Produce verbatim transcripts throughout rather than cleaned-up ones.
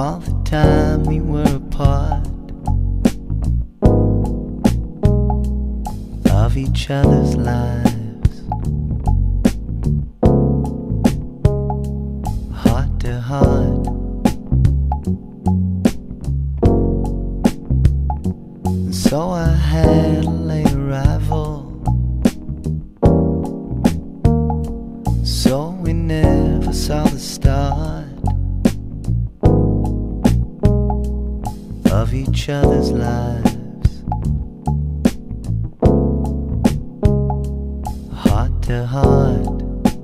all the time we were apart of each other's lives, heart to heart. And so I had a late arrival, so we never saw the start of each other's lives, heart to heart,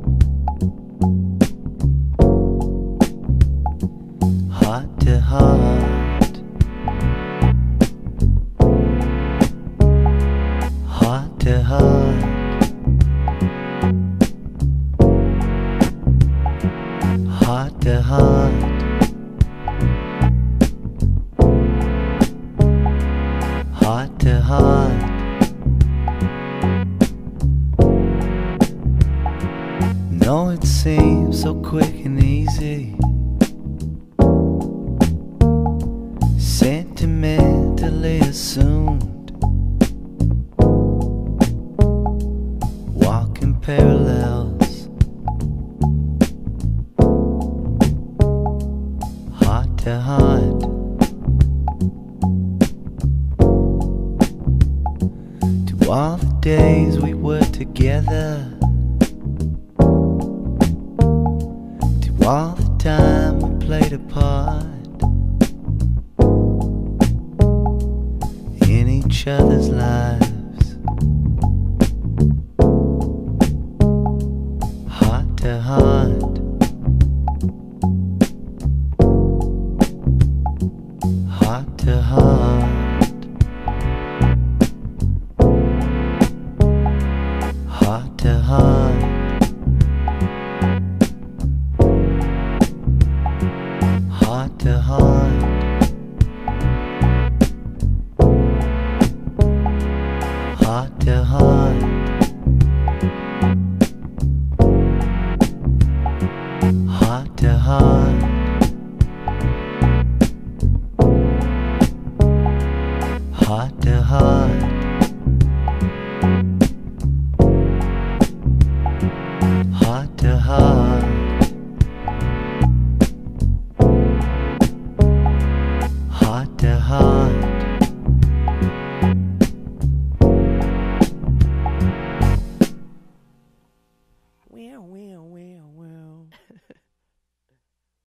heart to heart, heart to heart, heart to heart, heart to heart. No, it seems so quick and easy, sentimentally assumed, walking parallels, heart to heart. To all the days we were together, to all the time we played apart in each other's lives, heart to heart, heart to heart, heart to heart, heart to heart, heart to heart, heart to heart.